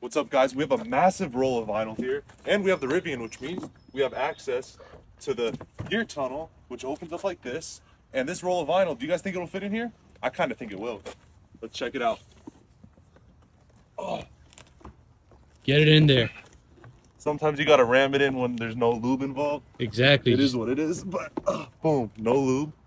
What's up, guys? We have a massive roll of vinyl here, and we have the Rivian, which means we have access to the gear tunnel, which opens up like this. And this roll of vinyl, do you guys think it'll fit in here? I kind of think it will. Let's check it out. Oh. Get it in there. Sometimes you gotta ram it in when there's no lube involved. Exactly. It is what it is, but boom, no lube.